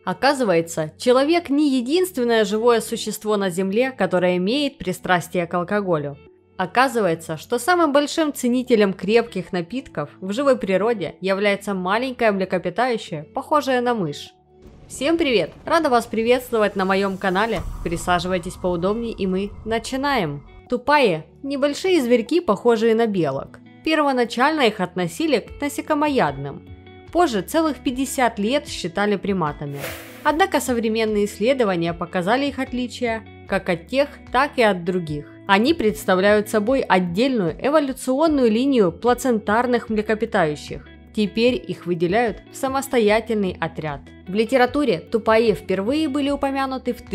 Оказывается, человек не единственное живое существо на Земле, которое имеет пристрастие к алкоголю. Оказывается, что самым большим ценителем крепких напитков в живой природе является маленькое млекопитающее, похожее на мышь. Всем привет! Рада вас приветствовать на моем канале. Присаживайтесь поудобнее, и мы начинаем. Тупаи – небольшие зверьки, похожие на белок. Первоначально их относили к насекомоядным. Позже целых 50 лет считали приматами. Однако современные исследования показали их отличия как от тех, так и от других. Они представляют собой отдельную эволюционную линию плацентарных млекопитающих. Теперь их выделяют в самостоятельный отряд. В литературе тупаи впервые были упомянуты в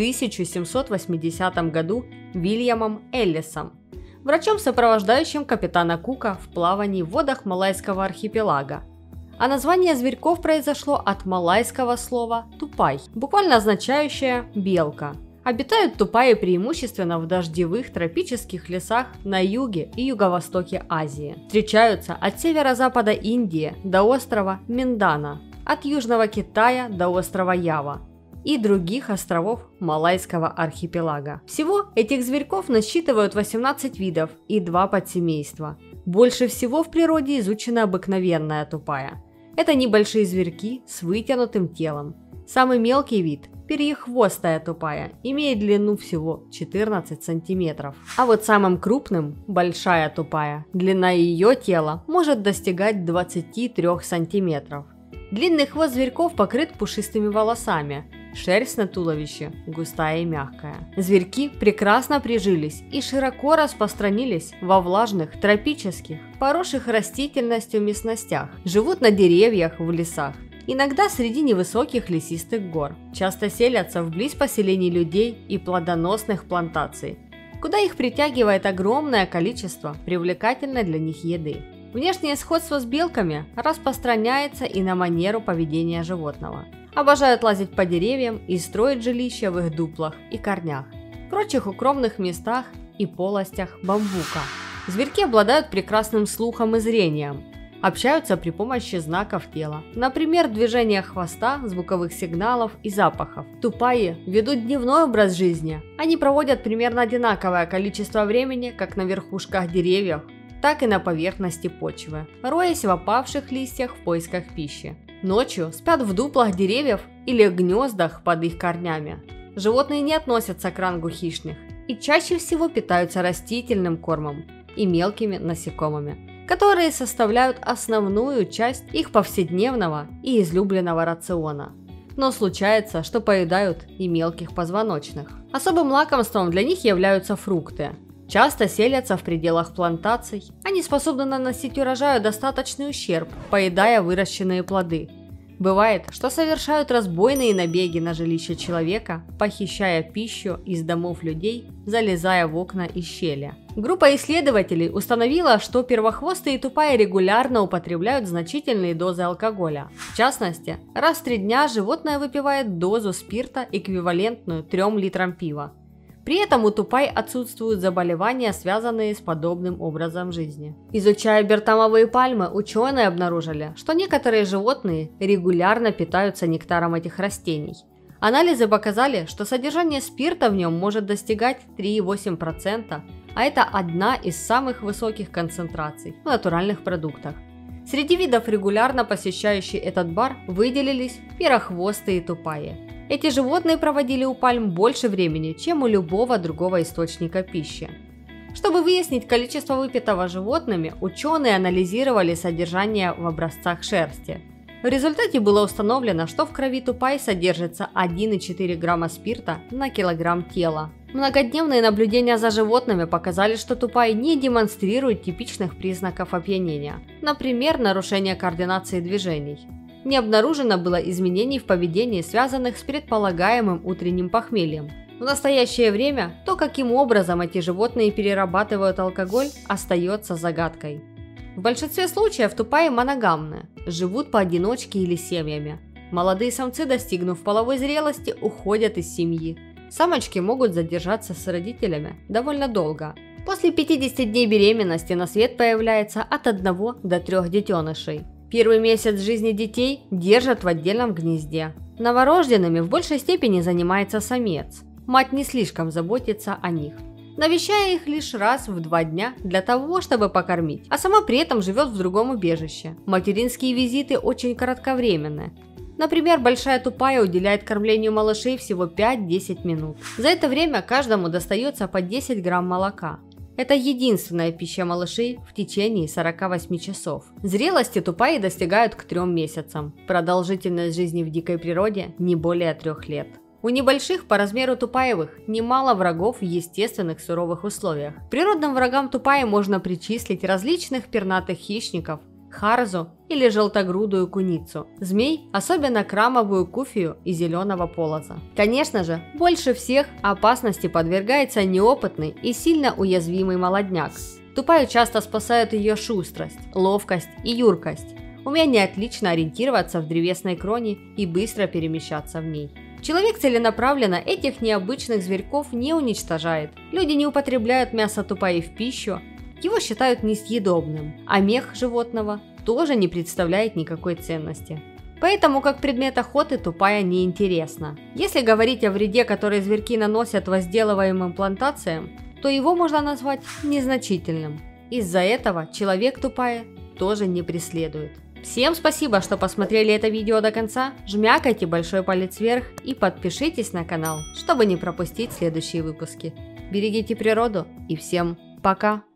1780 году Вильямом Эллисом, врачом, сопровождающим капитана Кука в плавании в водах Малайского архипелага. А название зверьков произошло от малайского слова «тупай», буквально означающее «белка». Обитают тупаи преимущественно в дождевых тропических лесах на юге и юго-востоке Азии. Встречаются от северо-запада Индии до острова Миндана, от Южного Китая до острова Ява и других островов Малайского архипелага. Всего этих зверьков насчитывают 18 видов и 2 подсемейства. Больше всего в природе изучена обыкновенная тупая. Это небольшие зверьки с вытянутым телом. Самый мелкий вид – перьехвостая тупая, имеет длину всего 14 сантиметров. А вот самым крупным – большая тупая. Длина ее тела может достигать 23 сантиметров. Длинный хвост зверьков покрыт пушистыми волосами. Шерсть на туловище густая и мягкая. Зверьки прекрасно прижились и широко распространились во влажных, тропических, поросших растительностью местностях. Живут на деревьях в лесах. Иногда среди невысоких лесистых гор. Часто селятся вблизь поселений людей и плодоносных плантаций, куда их притягивает огромное количество привлекательной для них еды. Внешнее сходство с белками распространяется и на манеру поведения животного. Обожают лазить по деревьям и строить жилища в их дуплах и корнях, в прочих укромных местах и полостях бамбука. Зверьки обладают прекрасным слухом и зрением. Общаются при помощи знаков тела, например, движения хвоста, звуковых сигналов и запахов. Тупаи ведут дневной образ жизни. Они проводят примерно одинаковое количество времени как на верхушках деревьев, так и на поверхности почвы, роясь в опавших листьях в поисках пищи. Ночью спят в дуплах деревьев или гнездах под их корнями. Животные не относятся к рангу хищных и чаще всего питаются растительным кормом и мелкими насекомыми, которые составляют основную часть их повседневного и излюбленного рациона. Но случается, что поедают и мелких позвоночных. Особым лакомством для них являются фрукты. Часто селятся в пределах плантаций. Они способны наносить урожаю достаточный ущерб, поедая выращенные плоды. Бывает, что совершают разбойные набеги на жилище человека, похищая пищу из домов людей, залезая в окна и щели. Группа исследователей установила, что первохвостые тупаи регулярно употребляют значительные дозы алкоголя. В частности, раз в 3 дня животное выпивает дозу спирта, эквивалентную 3 литрам пива. При этом у тупай отсутствуют заболевания, связанные с подобным образом жизни. Изучая бертамовые пальмы, ученые обнаружили, что некоторые животные регулярно питаются нектаром этих растений. Анализы показали, что содержание спирта в нем может достигать 3,8%, а это одна из самых высоких концентраций в натуральных продуктах. Среди видов, регулярно посещающих этот бар, выделились перохвостые тупаи. Эти животные проводили у пальм больше времени, чем у любого другого источника пищи. Чтобы выяснить количество выпитого животными, ученые анализировали содержание в образцах шерсти. В результате было установлено, что в крови тупай содержится 1,4 грамма спирта на килограмм тела. Многодневные наблюдения за животными показали, что тупай не демонстрирует типичных признаков опьянения, например, нарушение координации движений. Не обнаружено было изменений в поведении, связанных с предполагаемым утренним похмельем. В настоящее время то, каким образом эти животные перерабатывают алкоголь, остается загадкой. В большинстве случаев тупаи моногамны, живут поодиночке или семьями. Молодые самцы, достигнув половой зрелости, уходят из семьи. Самочки могут задержаться с родителями довольно долго. После 50 дней беременности на свет появляется от 1 до 3 детенышей. Первый месяц жизни детей держат в отдельном гнезде. Новорожденными в большей степени занимается самец. Мать не слишком заботится о них, навещая их лишь раз в 2 дня для того, чтобы покормить, а сама при этом живет в другом убежище. Материнские визиты очень кратковременные. Например, большая тупая уделяет кормлению малышей всего 5-10 минут. За это время каждому достается по 10 грамм молока. Это единственная пища малышей в течение 48 часов. Зрелости тупаи достигают к 3 месяцам. Продолжительность жизни в дикой природе не более 3 лет. У небольших по размеру тупаевых немало врагов в естественных суровых условиях. К природным врагам тупаи можно причислить различных пернатых хищников, харзу или желтогрудую куницу, змей, особенно крамовую куфию и зеленого полоза. Конечно же, больше всех опасности подвергается неопытный и сильно уязвимый молодняк. Тупаю часто спасают ее шустрость, ловкость и юркость, умение отлично ориентироваться в древесной кроне и быстро перемещаться в ней. Человек целенаправленно этих необычных зверьков не уничтожает. Люди не употребляют мясо тупаи в пищу, его считают несъедобным, а мех животного тоже не представляет никакой ценности. Поэтому как предмет охоты тупая неинтересна. Если говорить о вреде, который зверьки наносят возделываемым плантациям, то его можно назвать незначительным. Из-за этого человек тупая тоже не преследует. Всем спасибо, что посмотрели это видео до конца, жмякайте большой палец вверх и подпишитесь на канал, чтобы не пропустить следующие выпуски. Берегите природу и всем пока!